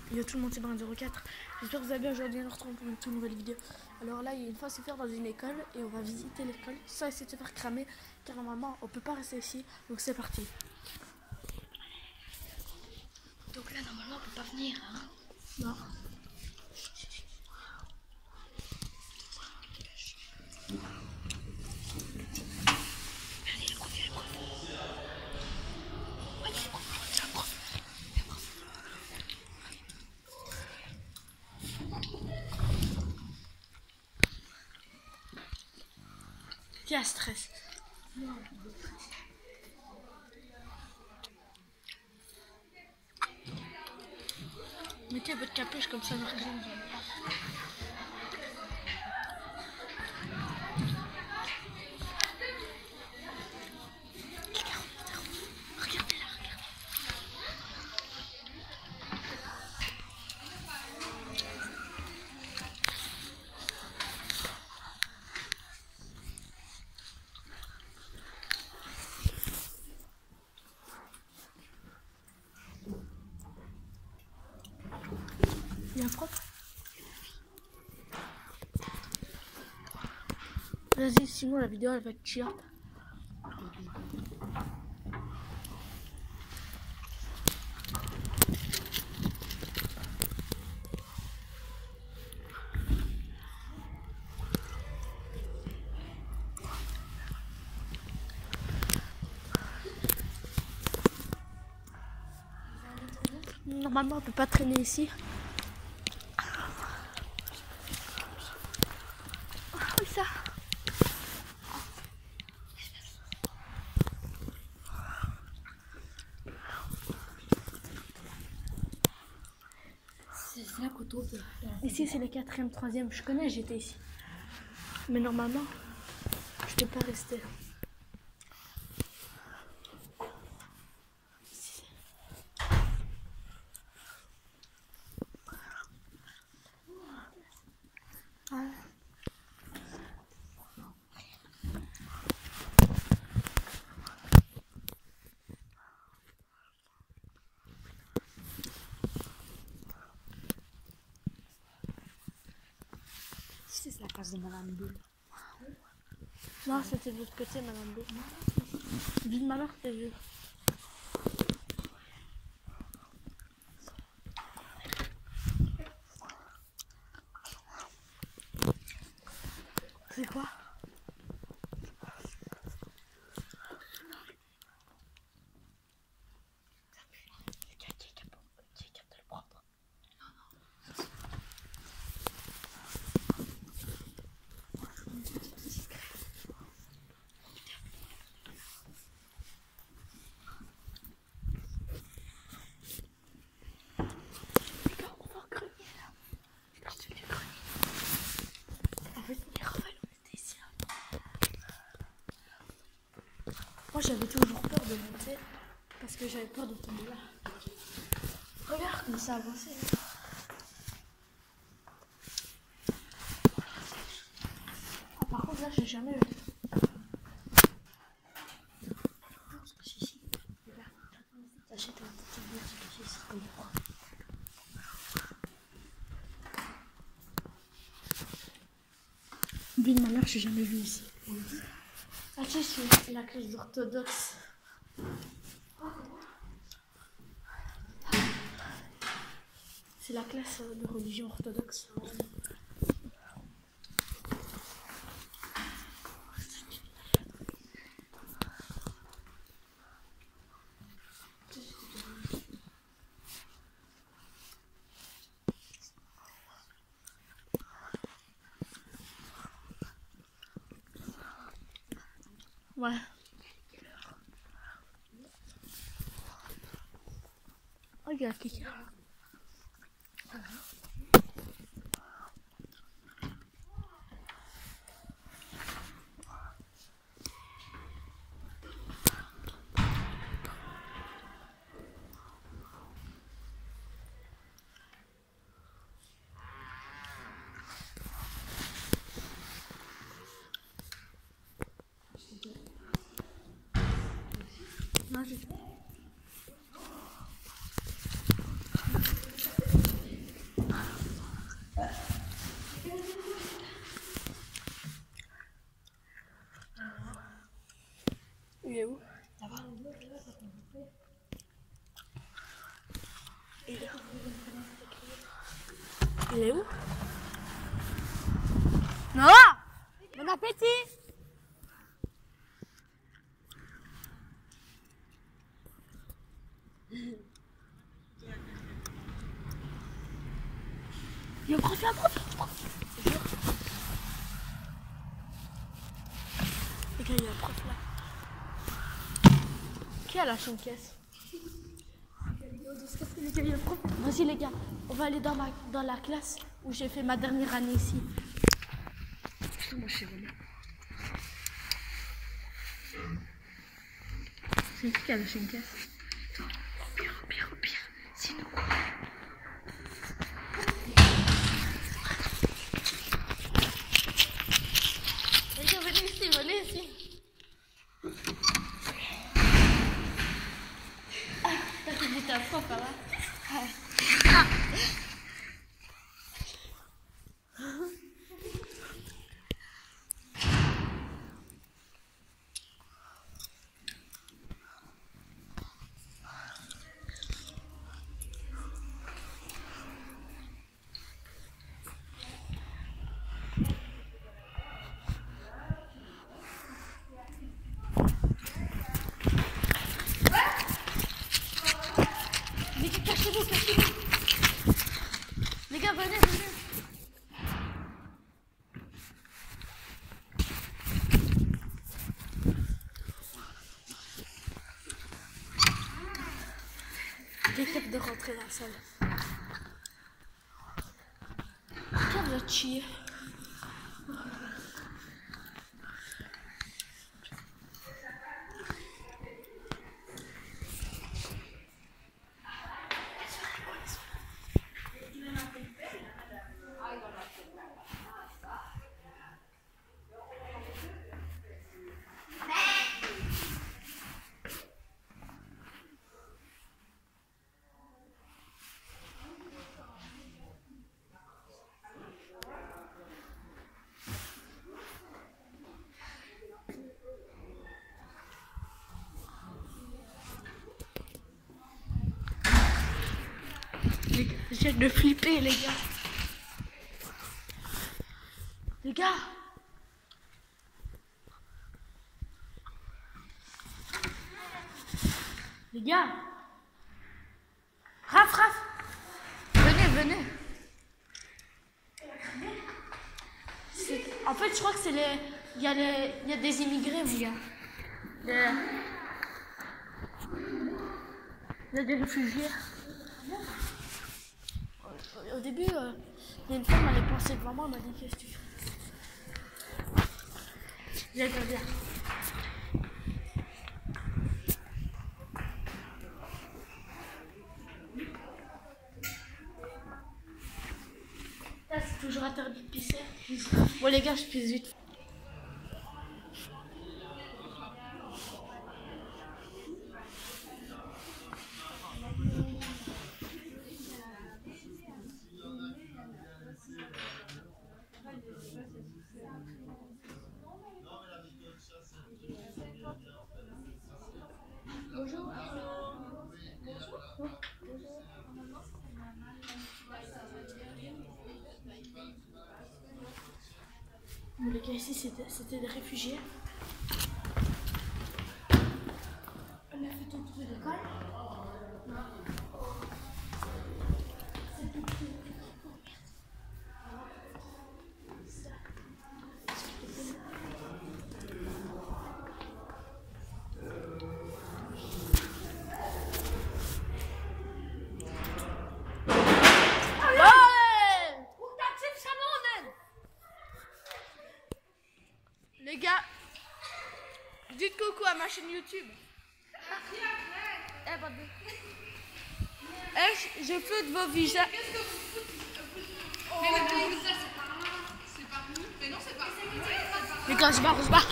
Yo tout le monde, c'est Brun04. J'espère que vous allez bien. Aujourd'hui, on se retrouve pour une toute nouvelle vidéo. Alors là, il y a une phase à faire dans une école et on va visiter l'école sans essayer de se faire cramer car normalement, on peut pas rester ici. Donc c'est parti. Donc là, normalement, on peut pas venir. Hein. Non. Qui a stress? Mettez votre capuche comme ça, ne rien. Regardez là, regardez. Bien propre. Vas-y, sinon la vidéo elle va être chiante. Normalement on peut pas traîner ici. Oui ça. C'est là qu'on tombe. Ici c'est le 4e, 3e, je connais, j'étais ici. Mais normalement, je peux pas rester. Ah. C'est la case de Madame Bulle. Non, c'était de l'autre côté, Madame B. Ville de ma mère, c'était vieux. C'est quoi? Moi j'avais toujours peur de monter parce que j'avais peur de tomber là. Regarde comme ça avancé. Ah, par contre là j'ai jamais eu. T'achètes un petit bière ici comme froid. Vu de ma mère, j'ai jamais vu ici. Ah si, c'est la classe orthodoxe. C'est la classe de religion orthodoxe. Ouais. Regarde, Kiki. Non, j'ai Il est où? Non! Bon appétit! Il y a un prof, c'est sûr. Les gars, il y a un prof là. Qui a la caisse? Vas-y les gars, on va aller dans la classe où j'ai fait ma dernière année ici. C'est qui a la caisse? Au pire, sinon. Les gars, venez ici. Ah, t'as fait ta prof là. Cachez-vous. Les gars, venez. J'essaie de rentrer dans la salle. Quel va chier. J'ai de flipper les gars. Les gars. Les gars. Raph. Venez. En fait, je crois que c'est les... Il y a des immigrés, les gars. Il y a des réfugiés. Au début, il y a une femme, elle est passée devant moi, elle m'a dit qu'est-ce que tu fais? Viens. Là, c'est toujours interdit de pisser. Bon les gars, je pisse vite. Bonjour. Bon, les gars, ici c'était des réfugiés. On a fait tout le tour de l'école. Les gars, dites coucou à ma chaîne YouTube. Je flotte vos visages. C'est pas nous. Mais non, c'est pas nous. Les gars, je barre.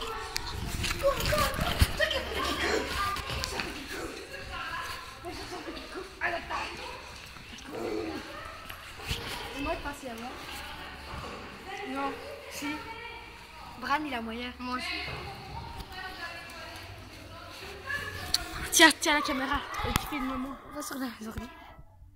Moi, je passais avant. Non, si. Bran, il a moyen. Moi aussi. Tiens la caméra. Et tu fais le moment. On va sur la journée.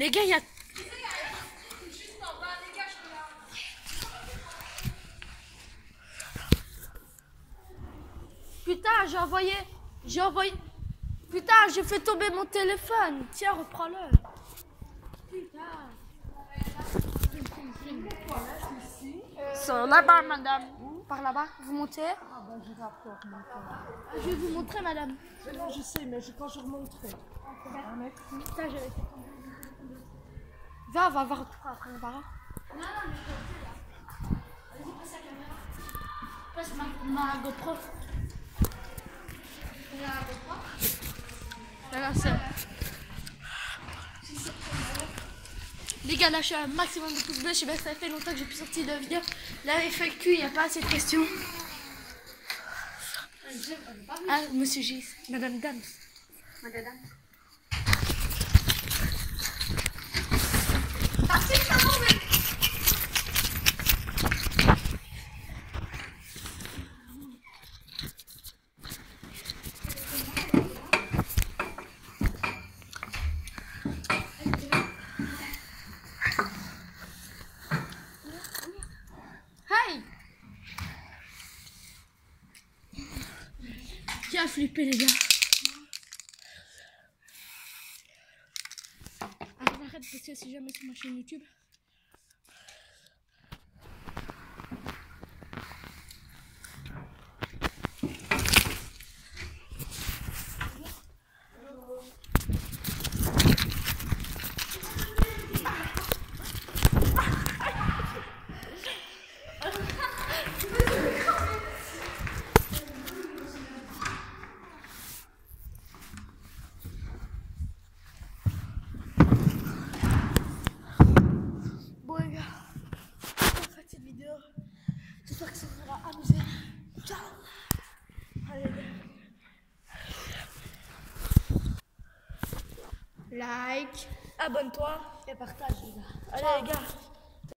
Les gars, il y a... Juste en bas, les gars, je regarde. Putain, j'ai envoyé... Putain, j'ai fait tomber mon téléphone. Tiens, reprends-le. Putain. Là-bas, madame. Par là-bas, vous montez. Ah ben j'ai rapport maintenant. Je vais vous montrer, madame. Mais non, je sais, mais quand je remonterai. Ah, merci. Putain, j'avais fait tomber. Va, on va voir après, on va voir. Non, non, mais je là. Vas-y, passe la caméra. Passe ma GoPro. La GoPro. Voilà, c'est... Les gars, lâchez un maximum de pouces bleus. Je sais pas si ça fait longtemps que j'ai plus sorti de vidéo. La FAQ, il n'y a pas assez de questions. Ah, monsieur Gis, madame Dams. Madame Dams. Hey! Qui a flippé, les gars? Alors, arrête de passer si jamais sur ma chaîne YouTube. Bon les gars, j'espère que cette vidéo, j'espère que ça vous aura amusé. Ciao. Allez les gars. Like, abonne-toi et partage les gars. Allez les gars.